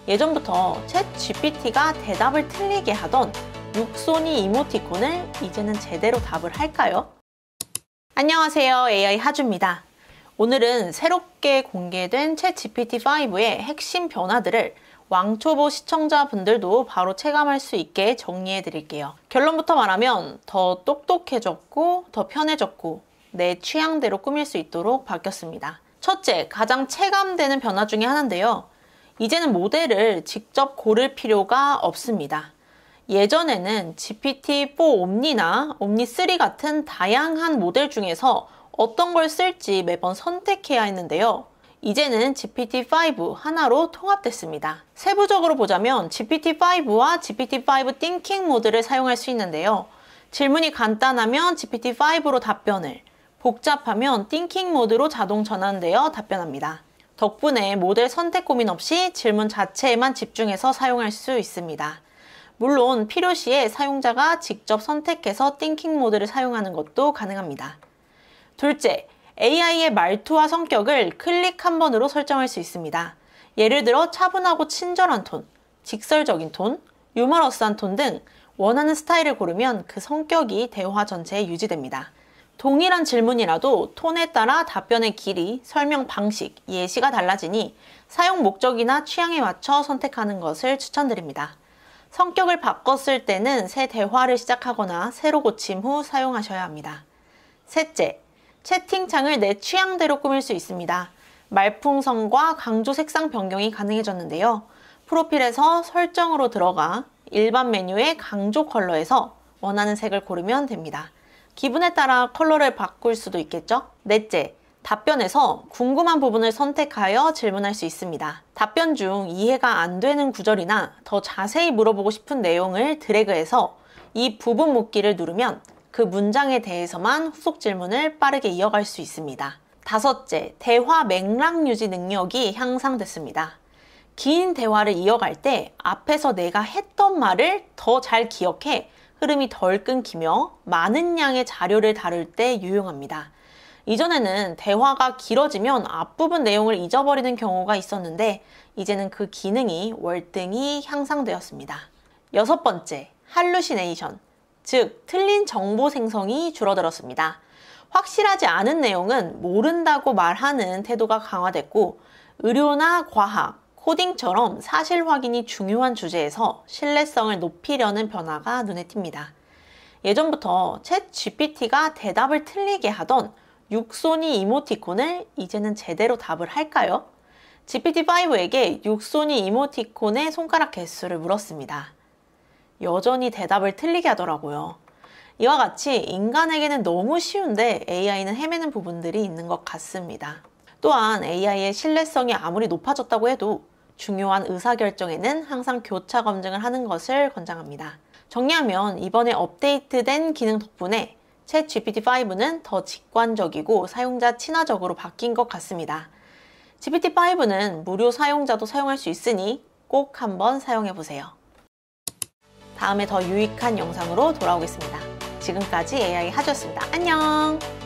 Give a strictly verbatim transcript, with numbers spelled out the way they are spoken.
예전부터 챗 지피티가 대답을 틀리게 하던 육손이 이모티콘을 이제는 제대로 답을 할까요? 안녕하세요, 에이아이 하주입니다. 오늘은 새롭게 공개된 챗 지피티 파이브의 핵심 변화들을 왕초보 시청자분들도 바로 체감할 수 있게 정리해 드릴게요. 결론부터 말하면 더 똑똑해졌고 더 편해졌고 내 취향대로 꾸밀 수 있도록 바뀌었습니다. 첫째, 가장 체감되는 변화 중에 하나인데요. 이제는 모델을 직접 고를 필요가 없습니다. 예전에는 지피티 사 옴니나 옴니 쓰리 같은 다양한 모델 중에서 어떤 걸 쓸지 매번 선택해야 했는데요. 이제는 지피티 파이브 하나로 통합됐습니다. 세부적으로 보자면 지피티 파이브와 지피티 파이브 띵킹 모드를 사용할 수 있는데요. 질문이 간단하면 지피티 파이브로 답변을, 복잡하면 띵킹 모드로 자동 전환되어 답변합니다. 덕분에 모델 선택 고민 없이 질문 자체에만 집중해서 사용할 수 있습니다. 물론 필요시에 사용자가 직접 선택해서 띵킹 모드를 사용하는 것도 가능합니다. 둘째, 에이아이의 말투와 성격을 클릭 한 번으로 설정할 수 있습니다. 예를 들어 차분하고 친절한 톤, 직설적인 톤, 유머러스한 톤 등 원하는 스타일을 고르면 그 성격이 대화 전체에 유지됩니다. 동일한 질문이라도 톤에 따라 답변의 길이, 설명 방식, 예시가 달라지니 사용 목적이나 취향에 맞춰 선택하는 것을 추천드립니다. 성격을 바꿨을 때는 새 대화를 시작하거나 새로 고침 후 사용하셔야 합니다. 셋째, 채팅창을 내 취향대로 꾸밀 수 있습니다. 말풍선과 강조 색상 변경이 가능해졌는데요. 프로필에서 설정으로 들어가 일반 메뉴의 강조 컬러에서 원하는 색을 고르면 됩니다. 기분에 따라 컬러를 바꿀 수도 있겠죠? 넷째, 답변에서 궁금한 부분을 선택하여 질문할 수 있습니다. 답변 중 이해가 안 되는 구절이나 더 자세히 물어보고 싶은 내용을 드래그해서 이 부분 묻기를 누르면 그 문장에 대해서만 후속 질문을 빠르게 이어갈 수 있습니다. 다섯째, 대화 맥락 유지 능력이 향상됐습니다. 긴 대화를 이어갈 때 앞에서 내가 했던 말을 더 잘 기억해 흐름이 덜 끊기며 많은 양의 자료를 다룰 때 유용합니다. 이전에는 대화가 길어지면 앞부분 내용을 잊어버리는 경우가 있었는데 이제는 그 기능이 월등히 향상되었습니다. 여섯 번째, 할루시네이션, 즉 틀린 정보 생성이 줄어들었습니다. 확실하지 않은 내용은 모른다고 말하는 태도가 강화됐고 의료나 과학, 코딩처럼 사실 확인이 중요한 주제에서 신뢰성을 높이려는 변화가 눈에 띕니다. 예전부터 챗 지피티가 대답을 틀리게 하던 육손이 이모티콘을 이제는 제대로 답을 할까요? 지피티 파이브에게 육손이 이모티콘의 손가락 개수를 물었습니다. 여전히 대답을 틀리게 하더라고요. 이와 같이 인간에게는 너무 쉬운데 에이아이는 헤매는 부분들이 있는 것 같습니다. 또한 에이아이의 신뢰성이 아무리 높아졌다고 해도 중요한 의사결정에는 항상 교차 검증을 하는 것을 권장합니다. 정리하면 이번에 업데이트된 기능 덕분에 챗 지피티 파이브는 더 직관적이고 사용자 친화적으로 바뀐 것 같습니다. 지피티 파이브는 무료 사용자도 사용할 수 있으니 꼭 한번 사용해보세요. 다음에 더 유익한 영상으로 돌아오겠습니다. 지금까지 에이아이 하주였습니다. 안녕!